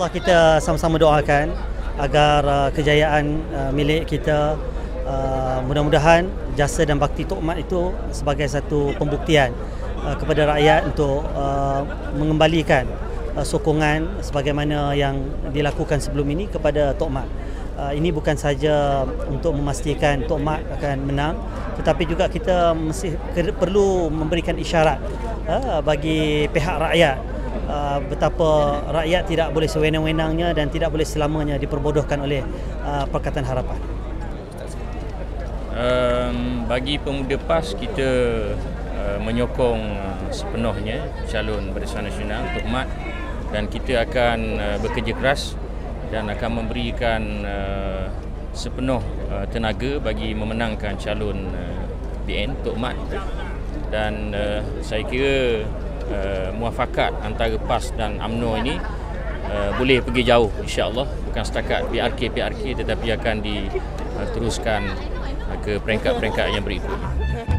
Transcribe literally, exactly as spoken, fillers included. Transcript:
InsyaAllah kita sama-sama doakan agar uh, kejayaan uh, milik kita, uh, mudah-mudahan jasa dan bakti Tok Mat itu sebagai satu pembuktian uh, kepada rakyat untuk uh, mengembalikan uh, sokongan sebagaimana yang dilakukan sebelum ini kepada Tok Mat. Uh, ini bukan saja untuk memastikan Tok Mat akan menang, tetapi juga kita mesti perlu memberikan isyarat uh, bagi pihak rakyat uh, betapa rakyat tidak boleh sewenang-wenangnya dan tidak boleh selamanya diperbodohkan oleh uh, Pakatan Harapan. Um, bagi pemuda PAS, kita uh, menyokong uh, sepenuhnya calon Barisan Nasional Tok Mat, dan kita akan uh, bekerja keras dan akan memberikan uh, sepenuh uh, tenaga bagi memenangkan calon uh, B N Tok Mat. Dan uh, saya kira uh, muafakat antara PAS dan U M N O ini uh, boleh pergi jauh, insya-Allah, bukan setakat P R K P R K tetapi akan diteruskan uh, ke peringkat-peringkat yang berikutnya.